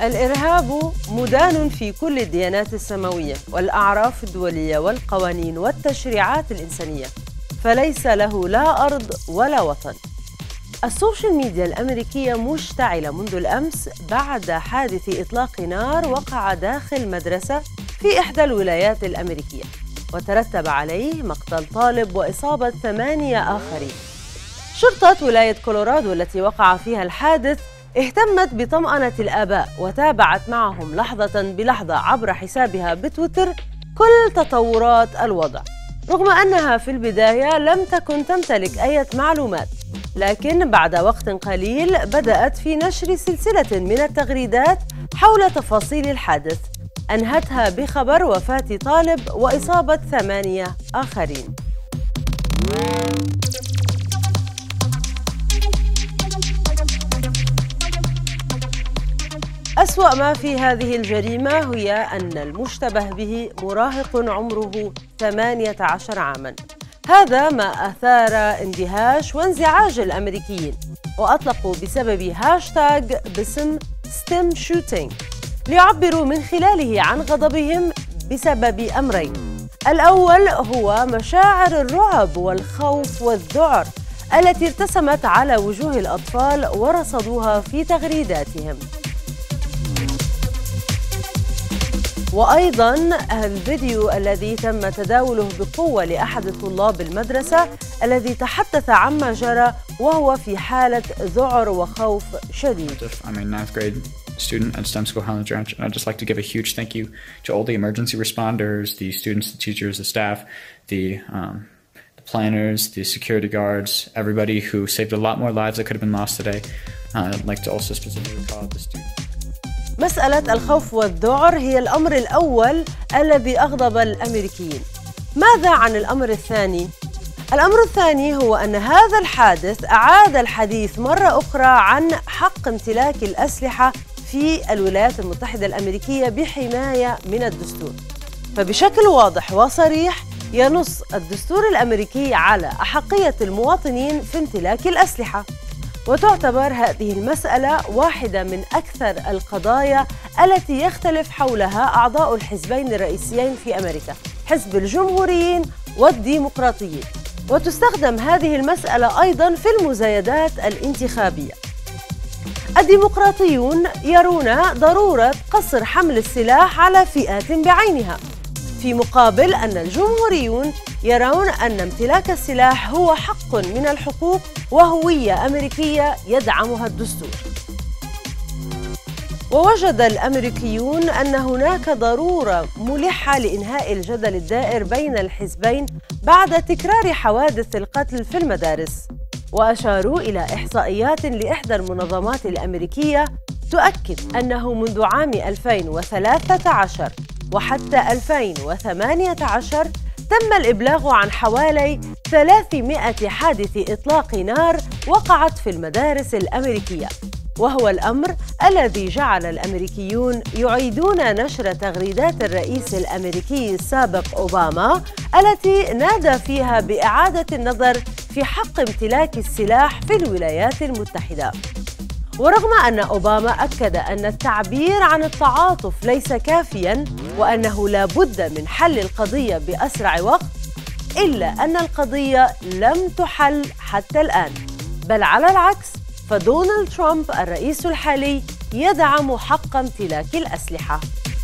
الإرهاب مدان في كل الديانات السماوية والأعراف الدولية والقوانين والتشريعات الإنسانية، فليس له لا أرض ولا وطن. السوشيال ميديا الأمريكية مشتعلة منذ الأمس بعد حادث إطلاق نار وقع داخل مدرسة في إحدى الولايات الأمريكية، وترتب عليه مقتل طالب وإصابة 8 آخرين. شرطة ولاية كولورادو التي وقع فيها الحادث اهتمت بطمأنة الآباء وتابعت معهم لحظة بلحظة عبر حسابها بتويتر كل تطورات الوضع، رغم أنها في البداية لم تكن تمتلك أي معلومات، لكن بعد وقت قليل بدأت في نشر سلسلة من التغريدات حول تفاصيل الحادث أنهتها بخبر وفاة طالب وإصابة 8 آخرين. أسوأ ما في هذه الجريمة هي أن المشتبه به مراهق عمره 18 عاماً. هذا ما أثار اندهاش وانزعاج الأمريكيين، وأطلقوا بسبب هاشتاغ باسم STEM shooting ليعبروا من خلاله عن غضبهم بسبب أمرين. الأول هو مشاعر الرعب والخوف والذعر التي ارتسمت على وجوه الأطفال ورصدوها في تغريداتهم، وأيضاً الفيديو الذي تم تداوله بقوة لأحد طلاب المدرسة الذي تحدث عما جرى وهو في حالة ذعر وخوف شديد. I'm a 9th grade student at STEM School Highlands Ranch, and I'd just like to give a huge thank you to all the emergency responders, the students, the teachers, the staff, the planners, the security guards, everybody who saved a lot more lives that could have been lost today. I'd like to also specifically call out the students. مسألة الخوف والذعر هي الأمر الأول الذي أغضب الأمريكيين. ماذا عن الأمر الثاني؟ الأمر الثاني هو أن هذا الحادث أعاد الحديث مرة أخرى عن حق امتلاك الأسلحة في الولايات المتحدة الأمريكية بحماية من الدستور. فبشكل واضح وصريح ينص الدستور الأمريكي على أحقية المواطنين في امتلاك الأسلحة، وتعتبر هذه المسألة واحدة من أكثر القضايا التي يختلف حولها أعضاء الحزبين الرئيسيين في أمريكا، حزب الجمهوريين والديمقراطيين، وتستخدم هذه المسألة أيضاً في المزايدات الانتخابية. الديمقراطيون يرون ضرورة قصر حمل السلاح على فئات بعينها، في مقابل أن الجمهوريون يرون أن امتلاك السلاح هو حق من الحقوق وهوية أمريكية يدعمها الدستور. ووجد الأمريكيون أن هناك ضرورة ملحة لإنهاء الجدل الدائر بين الحزبين بعد تكرار حوادث القتل في المدارس، وأشاروا إلى إحصائيات لإحدى المنظمات الأمريكية تؤكد أنه منذ عام 2013 وحتى 2018 تم الإبلاغ عن حوالي 300 حادث إطلاق نار وقعت في المدارس الأمريكية، وهو الأمر الذي جعل الأمريكيون يعيدون نشر تغريدات الرئيس الأمريكي السابق أوباما التي نادى فيها بإعادة النظر في حق امتلاك السلاح في الولايات المتحدة. ورغم أن أوباما أكد أن التعبير عن التعاطف ليس كافياً وأنه لا بد من حل القضية بأسرع وقت، إلا أن القضية لم تحل حتى الآن، بل على العكس فدونالد ترامب الرئيس الحالي يدعم حق امتلاك الأسلحة.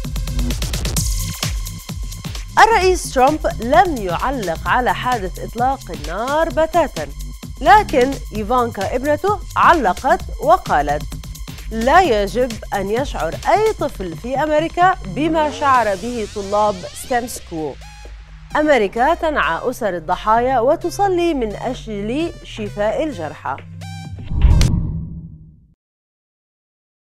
الرئيس ترامب لم يعلق على حادث إطلاق النار بتاتاً، لكن إيفانكا ابنته علقت وقالت: لا يجب أن يشعر أي طفل في أمريكا بما شعر به طلاب STEM School. أمريكا تنعى أسر الضحايا وتصلي من أجل شفاء الجرحى.